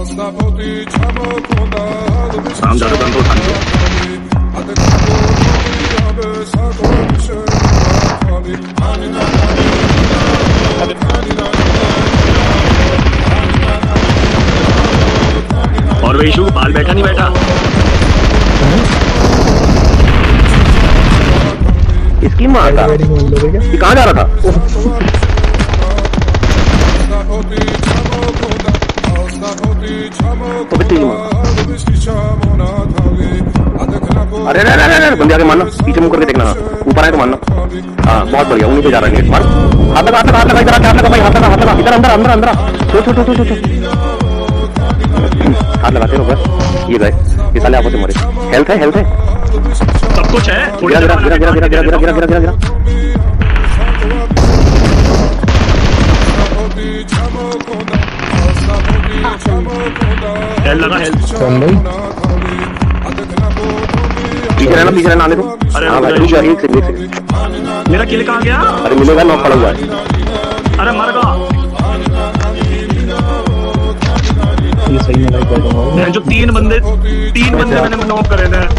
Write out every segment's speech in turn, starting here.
काम ज्यादा बंद और वही इशू बाल बैठा नहीं बैठा। इसकी माँ का ये कहाँ जा रहा था? अरे अरे बंदे आगे मारना, पीछे मुंह करके देखना, ऊपर आए तो मारना। हाँ बहुत बढ़िया, उन्हीं पे जा रहा है। मार, हाथ लगा इधर, हाथ लगा भाई, हाथ लगा इधर, अंदर अंदर अंदर छो हाथ लगाते रहो बस। ये गए, ये साले आपस में मरे। हेल्थ है, हेल्थ है, सब कुछ है। गिरा गिरा गिरा गिरा गिरा गिरा गिरा गिरा गिरा गिरा हेल्थ लगा, हेल्थ पीछे रहना आने दो। अरे हाँ भाई रुक जा, एक सेकंड। मेरा किल कहाँ गया? अरे मिलेगा, नॉक पड़ा हुआ है। अरे मर गया। ये सही में लाइक बैठा है जो तीन बंदे मैंने नॉक करे थे।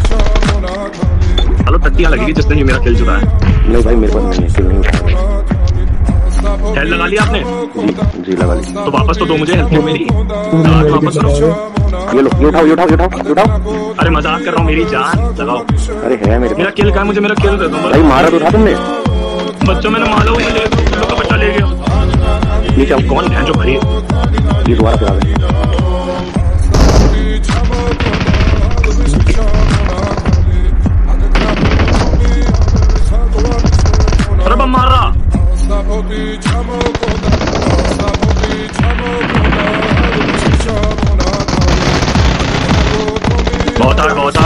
चलो टट्टियां लगेगी जिसने ये मेरा किल चुरा है। नहीं भाई मेरे पास नहीं है। हेल्थ लगा लिया आपने? जी लगा ली। तो वापस तो दो मुझे हेल्थ मेरी, वापस करो। ये लो, ये उठाओ। अरे मजाक कर रहा हूँ, मेरी जान लगाओ। अरे है मेरा किल कहाँ? मुझे मेरा किल दे दो भाई। मारा तो था तुमने बच्चों, मैंने मारा मुझे का बच्चा ले गया। नीचे अब कौन है जो भाई ये दोबारा पे आ गए? अरे बम मार रहा। बहुत